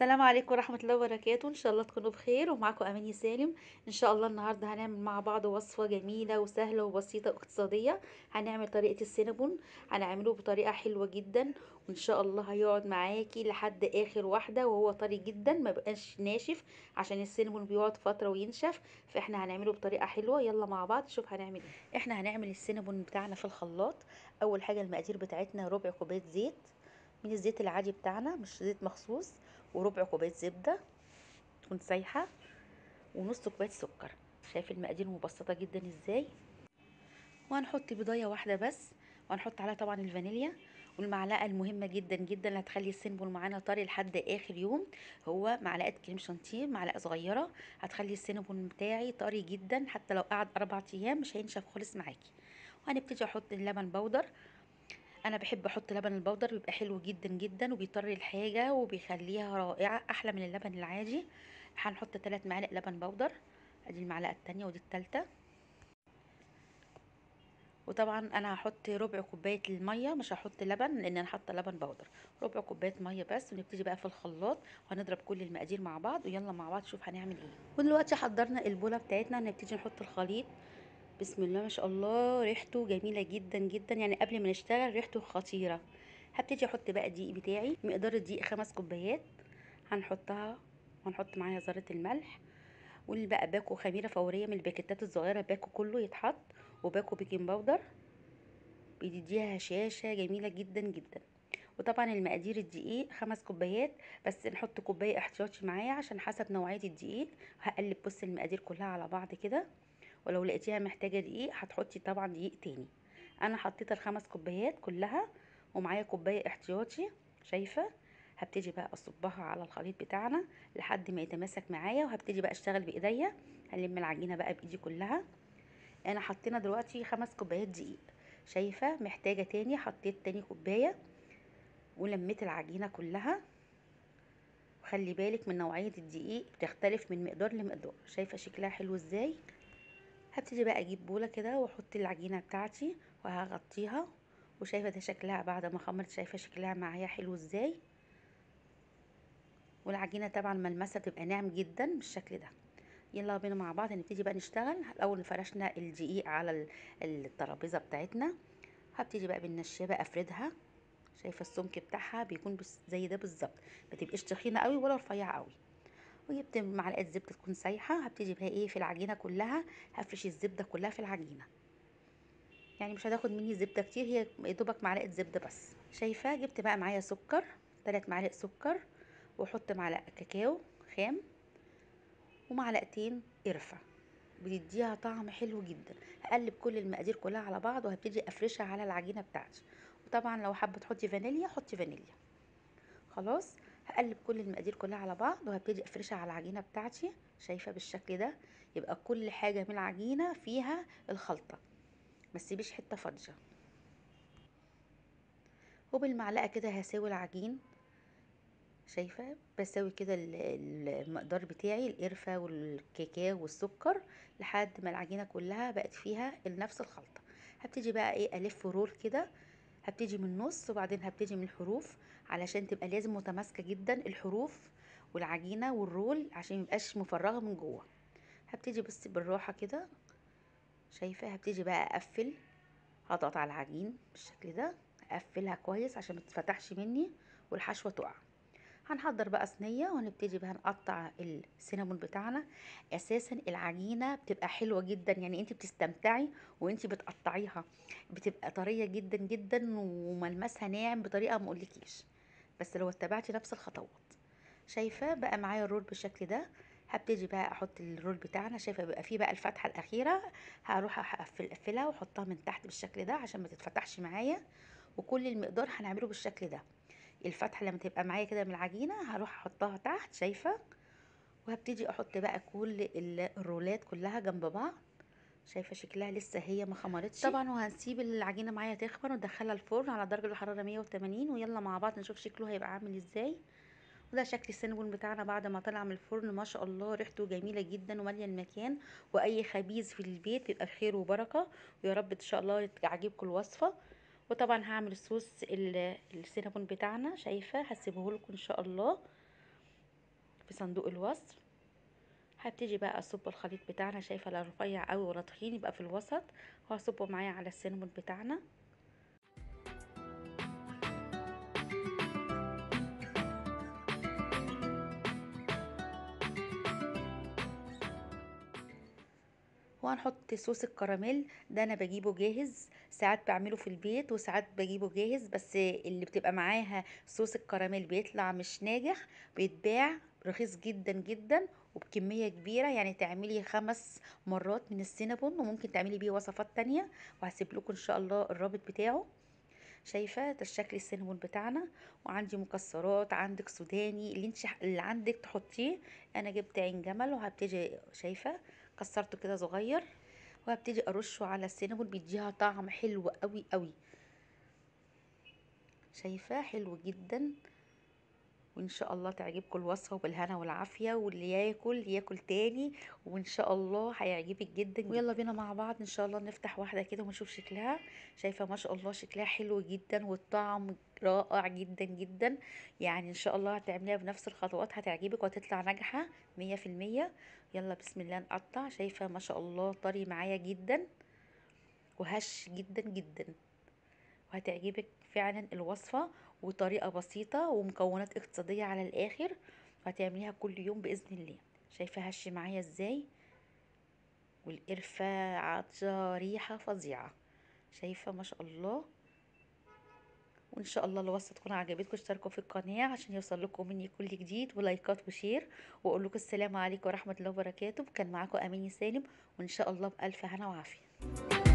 السلام عليكم ورحمة الله وبركاته. ان شاء الله تكونوا بخير ومعاكم اماني سالم. ان شاء الله النهارده هنعمل مع بعض وصفة جميلة وسهلة وبسيطة واقتصادية. هنعمل طريقة السينابون، هنعمله بطريقة حلوة جدا، وان شاء الله هيقعد معاكي لحد اخر واحدة وهو طري جدا ما بقاش ناشف، عشان السينابون بيقعد فترة وينشف. فاحنا هنعمله بطريقة حلوة. يلا مع بعض نشوف هنعمل ايه. احنا هنعمل السينابون بتاعنا في الخلاط. اول حاجة المقادير بتاعتنا ربع كوباية زيت، من الزيت العادي بتاعنا مش زيت مخصوص، وربع كوبايه زبده تكون سايحه، ونص كوبايه سكر. شايف المقادير مبسطه جدا ازاي. وهنحط بيضايه واحده بس، وهنحط عليها طبعا الفانيليا. والمعلقه المهمه جدا جدا اللي هتخلي السينبول معانا طري لحد اخر يوم هو معلقه كريم شانتيه، معلقه صغيره هتخلي السينبول بتاعي طري جدا، حتى لو قعد 4 ايام مش هينشف خالص معاكي. وهنبتدي احط اللبن بودر. انا بحب احط لبن البودر، بيبقى حلو جدا جدا وبيطري الحاجه وبيخليها رائعه احلى من اللبن العادي. هنحط 3 معالق لبن بودر، ادي المعلقه التانية ودي التالتة. وطبعا انا هحط ربع كوبايه الميه، مش هحط لبن لان انا حاطه لبن بودر. ربع كوبايه ميه بس، ونبتدي بقى في الخلاط وهنضرب كل المقادير مع بعض. ويلا مع بعض نشوف هنعمل ايه. ودلوقتي حضرنا البوله بتاعتنا، ونبتدي نحط الخليط. بسم الله ما شاء الله، ريحته جميله جدا جدا، يعني قبل ما نشتغل ريحته خطيره. هبتدي احط بقى الدقيق بتاعي، مقدار الدقيق 5 كوبايات هنحطها، وهنحط معاها ذره الملح. واللي بقى باكو خميره فوريه من الباكيتات الصغيره، باكو كله يتحط، وباكو بيكنج باودر بيديها هشاشه جميله جدا جدا. وطبعا المقادير الدقيق 5 كوبايات، بس نحط كوبايه احتياطي معايا عشان حسب نوعيه الدقيق. هقلب بص المقادير كلها على بعض كده، ولو لقيتيها محتاجه دقيق هتحطي طبعا دقيق تاني. انا حطيت ال5 كوبايات كلها، ومعايا كوبايه احتياطي. شايفه؟ هبتدي بقى اصبها على الخليط بتاعنا لحد ما يتماسك معايا، وهبتدي بقى اشتغل بايديا. هلم العجينه بقى بايدي كلها. انا حطينا دلوقتي 5 كوبايات دقيق. شايفه؟ محتاجه تاني، حطيت تاني كوبايه ولميت العجينه كلها. خلي بالك من نوعيه الدقيق، بتختلف من مقدار لمقدار. شايفه شكلها حلو ازاي؟ هبتدي بقى اجيب بوله كده واحط العجينه بتاعتي وهغطيها. وشايفه ده شكلها بعد ما خمرت، شايفه شكلها معايا حلو ازاي. والعجينه طبعا ملمسها بتبقى ناعم جدا بالشكل ده. يلا بينا مع بعض نبتدي بقى نشتغل. الاول فرشنا الدقيق على الترابيزه بتاعتنا. هبتدي بقى بالنشابه افردها. شايفه السمك بتاعها بيكون زي ده بالظبط، ما تبقاش تخينه قوي ولا رفيعه قوي. وجبت معلقه زبده تكون سايحه، هبتدي بقى ايه في العجينه كلها. هفرش الزبده كلها في العجينه، يعني مش هتاخد مني زبده كتير، هي يا دوبك معلقه زبده بس. شايفه؟ جبت بقى معايا سكر، 3 معالق سكر، واحط معلقه كاكاو خام، ومعلقتين قرفه، بتديها طعم حلو جدا. هقلب كل المقادير كلها على بعض، وهبتدي افرشها على العجينه بتاعتي. وطبعا لو حابه تحطي فانيليا حطي فانيليا. خلاص، هقلب كل المقادير كلها على بعض، وهبتدي افرشها على العجينه بتاعتي. شايفه بالشكل ده؟ يبقى كل حاجه من العجينه فيها الخلطه، ما تسيبيش حته فاضيه. وبالمعلقه كده هساوي العجين. شايفه؟ بساوي كده المقدار بتاعي، القرفه والكاكاو والسكر، لحد ما العجينه كلها بقت فيها نفس الخلطه. هبتدي بقى ايه الف رول كده. هبتدي من النص وبعدين هبتدي من الحروف، علشان تبقى لازم متماسكه جدا الحروف والعجينه والرول، عشان ميبقاش مفرغه من جوه. هبتدي بس بالراحه كده. شايفه؟ هبتدي بقى اقفل، هضغط على العجين بالشكل ده، اقفلها كويس عشان ما تتفتحش مني والحشوه تقع. هنحضر بقى صينيه، ونبتدي بقى نقطع السينابون بتاعنا. اساسا العجينه بتبقى حلوه جدا، يعني انت بتستمتعي وانت بتقطعيها، بتبقى طريه جدا جدا وملمسها ناعم بطريقه ما اقولكيش، بس لو اتبعتي نفس الخطوات. شايفه بقى معايا الرول بالشكل ده. هبتدي بقى احط الرول بتاعنا. شايفه بيبقى فيه بقى الفتحه الاخيره، هروح اقفلها واحطها من تحت بالشكل ده عشان ما تتفتحش معايا. وكل المقدار هنعمله بالشكل ده. الفتحه لما تبقى معايا كده من العجينه هروح احطها تحت. شايفه؟ وهبتدي احط بقى كل الرولات كلها جنب بعض. شايفه شكلها لسه هي ما خمرتش طبعا. وهنسيب العجينه معايا تخمر وندخلها الفرن على درجه الحراره 180. ويلا مع بعض نشوف شكله هيبقى عامل ازاي. وده شكل السينابون بتاعنا بعد ما طلع من الفرن. ما شاء الله ريحته جميله جدا وماليه المكان، واي خبيز في البيت بيبقى بخير وبركه. ويا رب ان شاء الله تعجبكم الوصفه. وطبعا هعمل الصوص السينابون بتاعنا. شايفه؟ هسيبه لكم ان شاء الله. في صندوق الوصف. هبتدي بقى اصب الخليط بتاعنا، شايفه لا رفيع قوي ولا تخين، يبقى في الوسط، وهصبه معايا على السينامون بتاعنا. وهنحط صوص الكراميل ده، انا بجيبه جاهز، ساعات بعمله في البيت وساعات بجيبه جاهز، بس اللي بتبقى معاها صوص الكراميل بيطلع مش ناجح، بيتباع رخيص جدا جدا وبكمية كبيرة، يعني تعملي 5 مرات من السينابون وممكن تعملي بيه وصفات تانية، وهسيب لكم ان شاء الله الرابط بتاعه. شايفه ده الشكل السينابون بتاعنا. وعندي مكسرات، عندك سوداني، اللي عندك تحطيه. انا جبت عين جمل وهبتدي، شايفه كسرته كده صغير، وهبتدي ارشه على السينابون، بيديها طعم حلو قوي قوي. شايفه حلو جدا. وان شاء الله تعجبكم الوصفه وبالهنا والعافيه، واللي ياكل ياكل تاني، وان شاء الله هيعجبك جدا. ويلا بينا مع بعض ان شاء الله نفتح واحده كده ونشوف شكلها. شايفه ما شاء الله شكلها حلو جدا والطعم رائع جدا جدا. يعني ان شاء الله هتعمليها بنفس الخطوات هتعجبك وهتطلع ناجحه 100%. يلا بسم الله نقطع. شايفه ما شاء الله طري معايا جدا وهش جدا جدا، وهتعجبك فعلا الوصفة، وطريقة بسيطة ومكونات اقتصادية على الآخر، وهتعمليها كل يوم بإذن الله. شايفة هش معايا ازاي، والقرفة عطشة ريحة فظيعة. شايفة ما شاء الله. وان شاء الله الوصفة تكون عجبتكم، اشتركوا في القناة عشان يوصل لكم مني كل جديد، ولايكات وشير، واقول لكم السلام عليكم ورحمة الله وبركاته. كان معاكم اماني سالم، وان شاء الله بألف هنا وعافية.